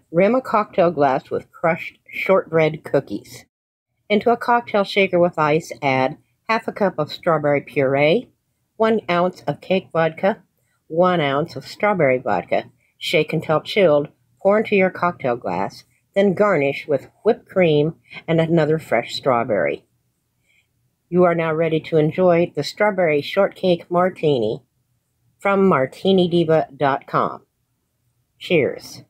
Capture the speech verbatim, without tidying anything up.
Rim a cocktail glass with crushed shortbread cookies. Into a cocktail shaker with ice, add half a cup of strawberry puree, one ounce of cake vodka, one ounce of strawberry vodka. Shake until chilled, pour into your cocktail glass, then garnish with whipped cream and another fresh strawberry. You are now ready to enjoy the Strawberry Shortcake Martini from Martini Diva dot com. Cheers.